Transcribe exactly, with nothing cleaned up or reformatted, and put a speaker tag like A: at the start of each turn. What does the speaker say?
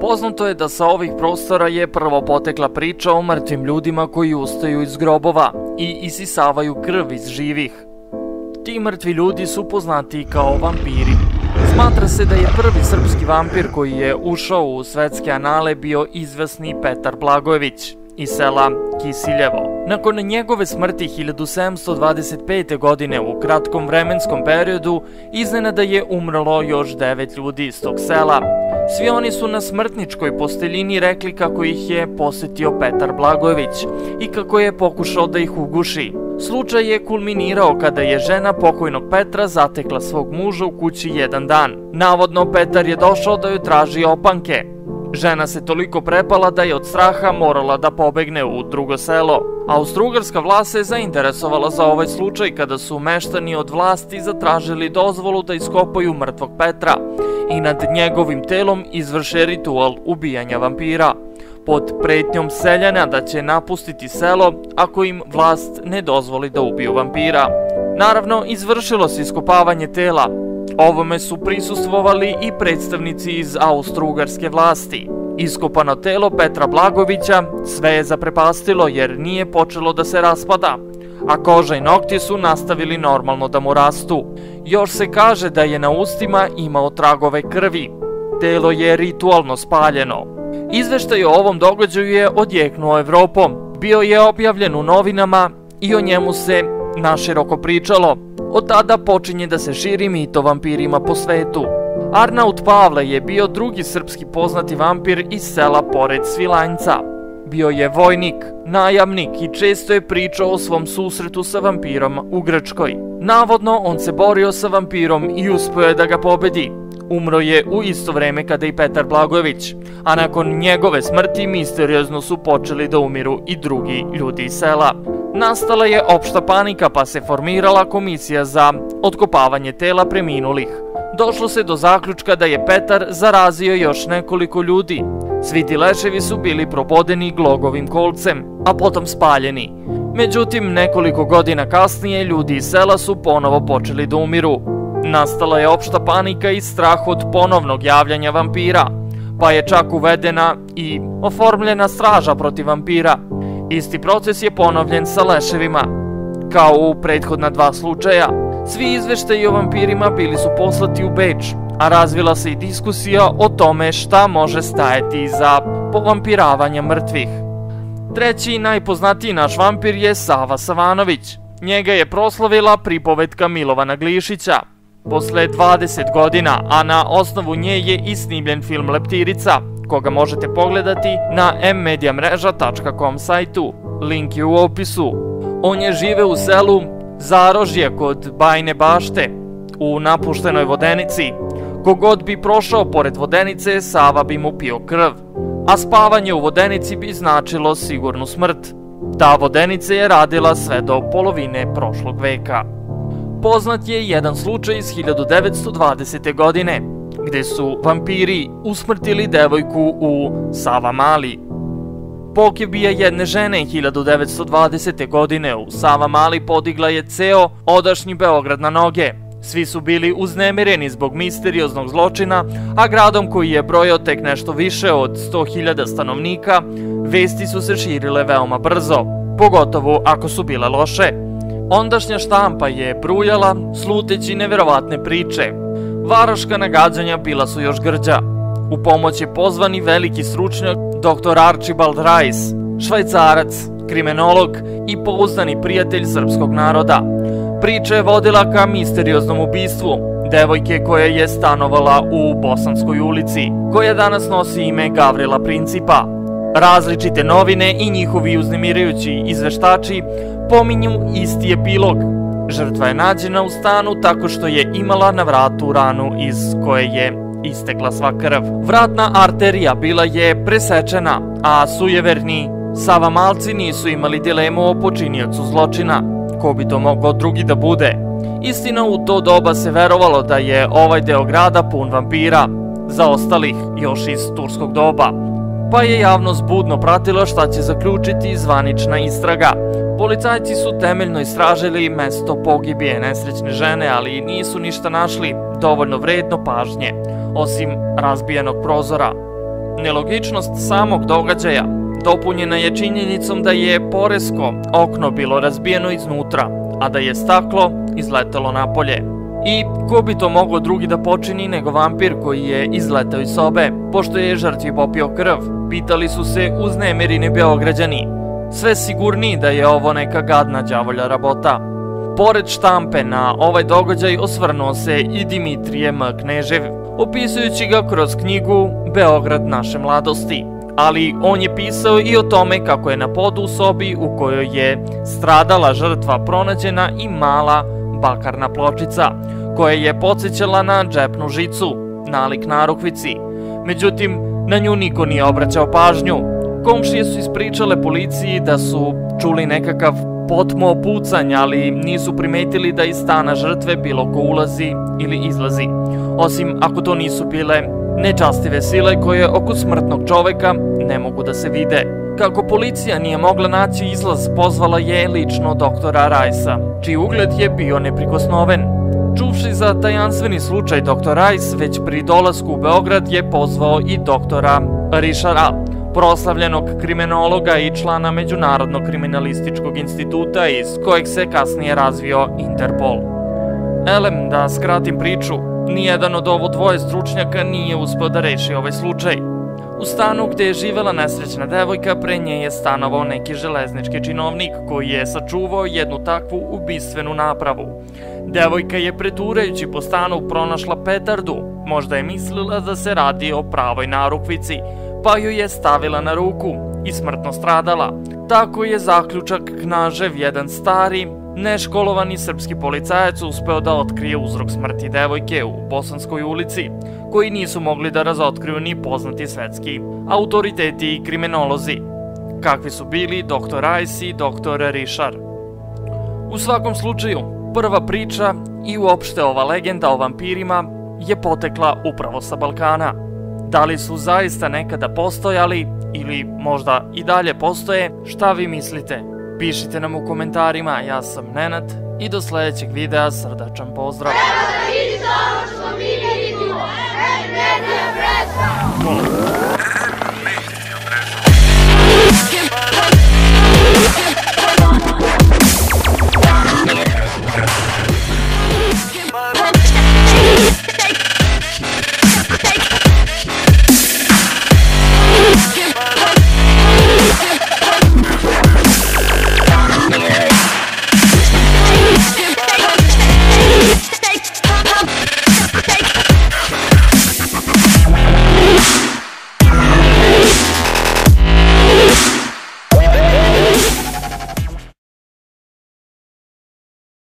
A: Poznato je da sa ovih prostora je prvo potekla priča o mrtvim ljudima koji ustaju iz grobova i isisavaju krv iz živih. Ti mrtvi ljudi su poznati kao vampiri. Smatra se da je prvi srpski vampir koji je ušao u svetske anale bio izvesni Petar Blagojević iz sela Kisiljevo. Nakon njegove smrti hiljadu sedamsto dvadeset pete. godine u kratkom vremenskom periodu iznenada je umrlo još devet ljudi iz tog sela. Svi oni su na smrtničkoj posteljini rekli kako ih je posetio Petar Blagojević i kako je pokušao da ih uguši. Slučaj je kulminirao kada je žena pokojnog Petra zatekla svog muža u kući jedan dan. Navodno Petar je došao da joj traži opanke. Žena se toliko prepala da je od straha morala da pobegne u drugo selo. Austrougarska vlast se zainteresovala za ovaj slučaj kada su meštani od vlasti zatražili dozvolu da iskopaju mrtvog Petra i nad njegovim telom izvrše ritual ubijanja vampira, pod pretnjom seljana da će napustiti selo ako im vlast ne dozvoli da ubiju vampira. Naravno, izvršilo se iskopavanje tela. Ovome su prisustvovali i predstavnici iz austrougarske vlasti. Iskopano telo Petra Blagojevića sve je zaprepastilo jer nije počelo da se raspada, a koža i nokti su nastavili normalno da mu rastu. Još se kaže da je na ustima imao tragove krvi. Telo je ritualno spaljeno. Izveštaj o ovom događaju je odjeknuo Evropom. Bio je objavljen u novinama i o njemu se naširoko pričalo. Od tada počinje da se širi mit o vampirima po svetu. Arnaut Pavle je bio drugi srpski poznati vampir iz sela pored Svilajnca. Bio je vojnik, najamnik i često je pričao o svom susretu sa vampirom u Grčkoj. Navodno, on se borio sa vampirom i uspio je da ga pobedi. Umro je u isto vreme kada i Petar Blagojević, a nakon njegove smrti misteriozno su počeli da umiru i drugi ljudi iz sela. Nastala je opšta panika pa se formirala komisija za otkopavanje tela preminulih. Došlo se do zaključka da je Petar zarazio još nekoliko ljudi. Svi ti leševi su bili probodeni glogovim kolcem, a potom spaljeni. Međutim, nekoliko godina kasnije ljudi iz sela su ponovo počeli da umiru. Nastala je opšta panika i strah od ponovnog javljanja vampira, pa je čak uvedena i oformljena straža protiv vampira. Isti proces je ponovljen sa leševima. Kao u prethodna dva slučaja, svi izveštaji o vampirima bili su poslati u Beč, a razvila se i diskusija o tome šta može stajati iza povampiravanja mrtvih. Treći i najpoznatiji naš vampir je Sava Savanović. Njega je proslavila pripovetka Milovana Glišića. Posle dvadeset godina, a na osnovu nje je i snimljen film Leptirica, koga možete pogledati na em media mreža tačka com sajtu. Link je u opisu. On je žive u selu Zarožje kod Bajne Bašte, u napuštenoj vodenici. Kogod bi prošao pored vodenice, Sava bi mu pio krv, a spavanje u vodenici bi značilo sigurnu smrt. Ta vodenica je radila sve do polovine prošlog veka. Poznat je jedan slučaj iz hiljadu devetsto dvadesete. godine, gde su vampiri usmrtili devojku u Savamali. Pogibija jedne žene hiljadu devetsto dvadesete. godine u Savamali podigla je ceo odašnji Beograd na noge. Svi su bili uznemireni zbog misterioznog zločina, a gradom koji je brojao tek nešto više od sto hiljada stanovnika, vesti su se širile veoma brzo, pogotovo ako su bile loše. Ondašnja štampa je brujala, sluteći neverovatne priče. Varoška nagađanja bila su još grđa. U pomoć je pozvani veliki stručnjak doktor Archibald Rice, Švajcarac, krimenolog i pouzdani prijatelj srpskog naroda. Priča je vodila ka misterioznom ubistvu devojke koja je stanovala u Bosanskoj ulici, koja danas nosi ime Gavrila Principa. Različite novine i njihovi uznemirajući izveštači pominju isti epilog. Žrtva je nađena u stanu tako što je imala na vratu ranu iz koje je istekla sva krv. Vratna arterija bila je presečena, a sujeverni Savamalci nisu imali dilemu o počiniocu zločina. Ko bi to mogao drugi da bude? Istina, u to doba se verovalo da je ovaj deo grada pun vampira, zaostalih još iz turskog doba, pa je javnost budno pratila šta će zaključiti zvanična istraga. Policajci su temeljno istražili mesto pogibije nesrećne žene, ali nisu ništa našli dovoljno vredno pažnje, osim razbijenog prozora. Nelogičnost samog događaja dopunjena je činjenicom da je poresko okno bilo razbijeno iznutra, a da je staklo izletelo napolje. I ko bi to mogao drugi da počini nego vampir koji je izletao iz sobe, pošto je žrtvi popio krv, pitali su se uznemireni Beograđani. Sve sigurniji da je ovo neka gadna đavolja rabota. Pored štampe na ovaj događaj osvrnuo se i Dimitrije M. Knežev, opisujući ga kroz knjigu Beograd naše mladosti. Ali on je pisao i o tome kako je na podu u sobi u kojoj je stradala žrtva pronađena i mala bakarna pločica, koja je podsjećala na džepnu žicu, nalik narukvici. Međutim, na nju niko nije obraćao pažnju. Komšije su ispričale policiji da su čuli nekakav potmo pucanj, ali nisu primetili da iz stana žrtve bilo ko ulazi ili izlazi. Osim ako to nisu bile nečastive sile koje oko smrtnog čoveka ne mogu da se vide. Kako policija nije mogla naći izlaz, pozvala je lično doktora Rajsa, čiji ugled je bio neprikosnoven. Čuvši za tajanstveni slučaj, doktor Rajs već pri dolasku u Beograd je pozvao i doktora Rišara, proslavljenog kriminologa i člana Međunarodnog kriminalističkog instituta iz kojeg se kasnije razvio Interpol. Elem, da skratim priču, nijedan od ovo dvoje stručnjaka nije uspeo da reši ovaj slučaj. U stanu gde je živela nesrećna devojka, pre nje je stanovao neki železnički činovnik koji je sačuvao jednu takvu ubistvenu napravu. Devojka je preturajući po stanu pronašla petardu, možda je mislila da se radi o pravoj narukvici, pa ju je stavila na ruku i smrtno stradala. Tako je zaključak Knažev, jedan stari, neškolovani srpski policajac, uspeo da otkrije uzrok smrti devojke u Bosanskoj ulici, koji nisu mogli da razotkriju ni poznati svetski autoriteti i kriminolozi, kakvi su bili doktor Rajs i doktor Rišar. U svakom slučaju, prva priča i uopšte ova legenda o vampirima je potekla upravo sa Balkana. Da li su zaista nekada postojali ili možda i dalje postoje, šta vi mislite? Pišite nam u komentarima, ja sam Nenad i do sledećeg videa srdačan pozdrav! Treba da vidite ono što mi ne vidimo, e, ne, ne,